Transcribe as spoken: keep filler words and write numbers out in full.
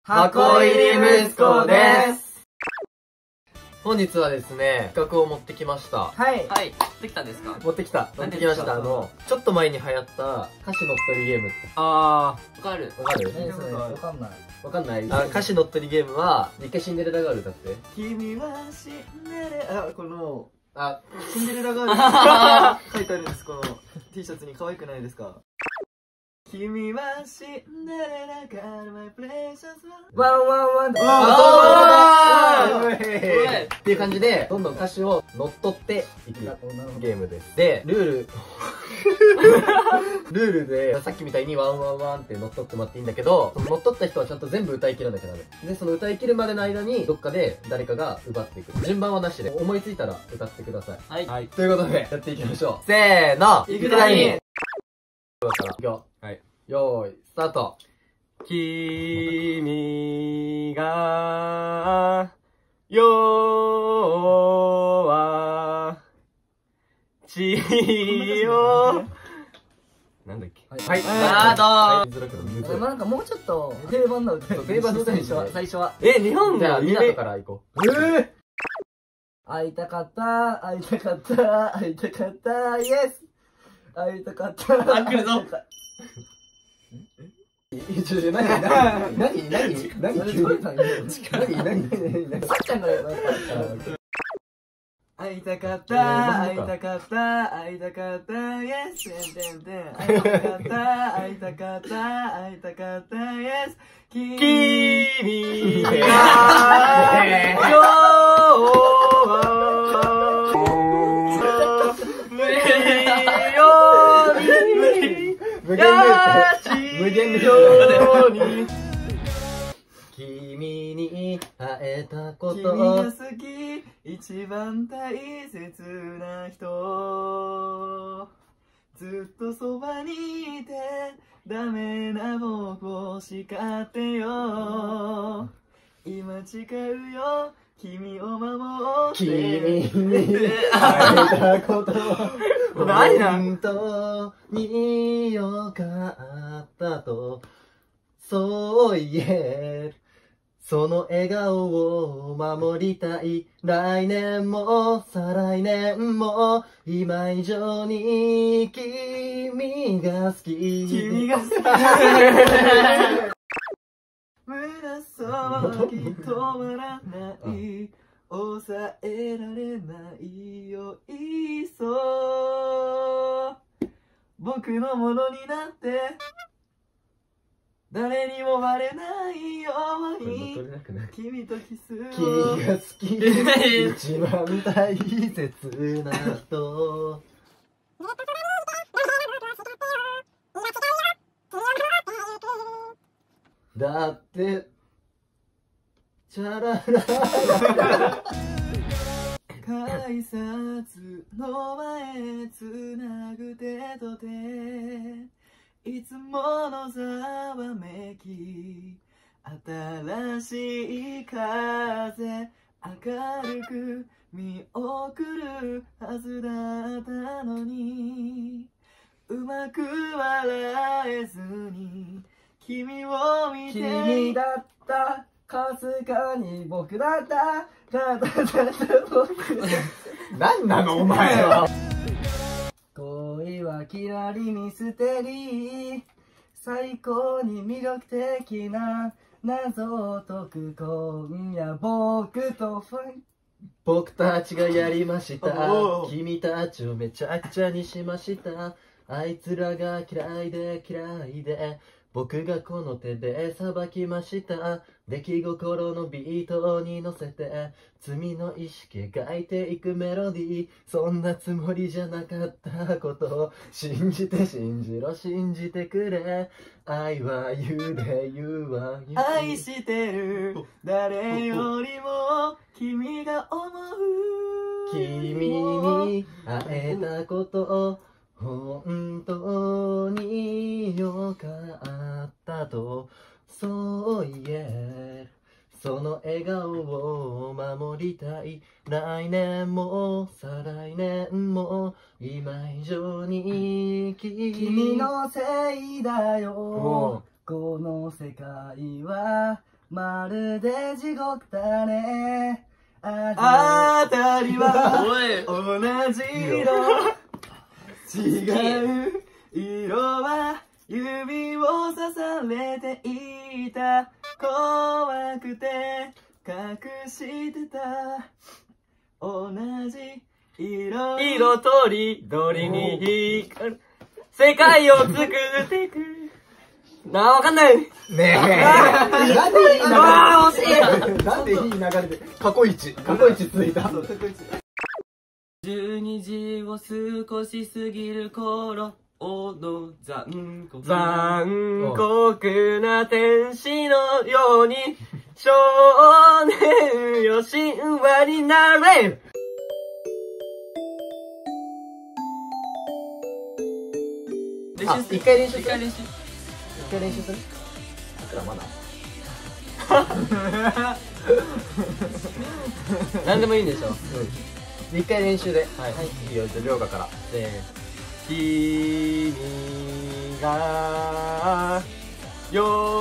箱入り息子です。 本日はですね、企画を持ってきました。 はいはい、持ってきたんですか？ 持ってきた持ってきました。あのちょっと前に流行った歌詞のっとりゲーム。 あー、わかるわかる？ 何それ？わかんないわかんない。あ、歌詞のっとりゲームは一回シンデレラガール歌って。 君はシンデレラ、あ、このあ、 シンデレラガール書いてあるんです。この T シャツに可愛くないですか？君はシンデレラガール、マイプレシャスワンワンワン。 ああ、っていう感じでどんどん歌詞を乗っ取っていくゲームです。で、ルールルールでさっきみたいにワンワンワンって乗っ取ってもらっていいんだけど、乗っ取った人はちゃんと全部歌い切らなきゃダメで、その歌い切るまでの間にどっかで誰かが奪っていく。順番はなしで思いついたら歌ってください。はい、はい、ということでやっていきましょう。せーの、いくだにだからいくよ。はい、よーいスタート。君が弱血をなんだっけ。はい、スタート。 なんかもうちょっと定番な歌。 定番の最初は最初はえ、日本じゃあ港から行こう。ええ、 会いたかった会いたかった会いたかったイエス会いたかった。あ、来るぞ。 何何何何何何さっちゃんがやっぱ会いたかった会いたかった会いたかったイエスてんてんてん会いたかった会いたかった会いたかったイエス君が無限無限のように君に会えたこと、 君が好き一番大切な人、ずっとそばにいてダメな僕を叱ってよ、今誓うよ君を守って君に会えたこと本当によかったとそう言える、その笑顔を守りたい、来年も再来年も今以上に君が好き、 君が好き胸騒ぎ止まらない抑えられないよいっそ僕のものになって誰にもバレないように君とキスを、 君が好き一番大切な人だってチャララ改札の前つなぐ手と手、いつものざわめき新しい風明るく見送るはずだったのにうまく笑えずに君を見て君だったかすかに僕だったただただ僕何なのお前は恋はきらりミステリー最高に魅力的な謎を解く今夜僕とファン僕たちがやりました君たちをめちゃくちゃにしました、あいつらが嫌いで嫌いで僕がこの手でさばきました、出来心のビートに乗せて罪の意識描いていくメロディー、そんなつもりじゃなかったことを信じて信じろ信じてくれ、愛は言うで言うわ愛してる誰よりも君が思う君に会えたこと本当によかったとそう言える、その笑顔を守りたい、来年も再来年も今以上に君のせいだよこの世界はまるで地獄だね。あたりは同じ色、違う色は指を刺されていた。怖くて隠してた同じ色、 色とりどりに光る世界を作っていく。なあ、わかんない。ねえ。なんでいい流れ。 ああ、惜しい。 なんでいい流れで。過去一。過去一ついた。 じゅうにじを少し過ぎる頃、おの残酷残酷な天使のように少年よ神話になれ。 あ、一回練習する。 一回練習。 一回練習する。まだ。 何でもいいんでしょ。 うん。一回練習で。はい。いいよ、じゃあ、りょうがから。せー。 君が夜